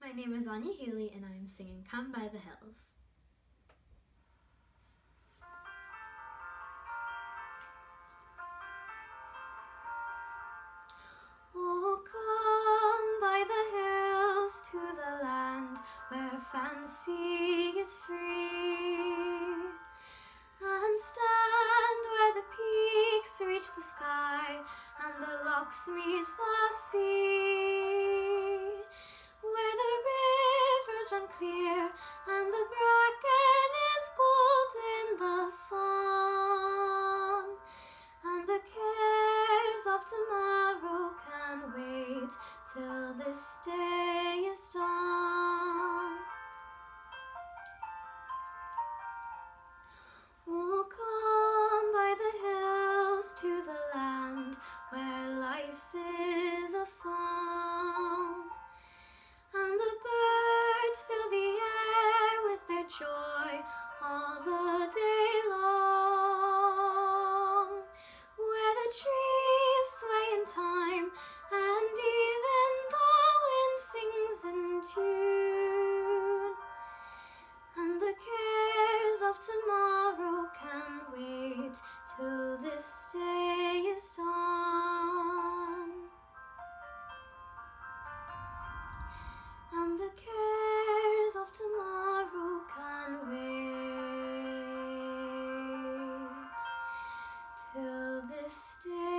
My name is Anya Healy and I am singing Come by the Hills. Oh, come by the hills to the land where fancy is free, and stand where the peaks reach the sky and the lochs meet the sea, where the rivers run clear and the bracken is gold in the sun, and the cares of tomorrow can wait till this day is done. Oh, come by the hills to the land where life is a song, and the birds fill the air with their joy all the day long, where the trees sway in time and even the wind sings in tune, and the cares of tomorrow can wait till this day is done. And the cares of tomorrow can wait till this day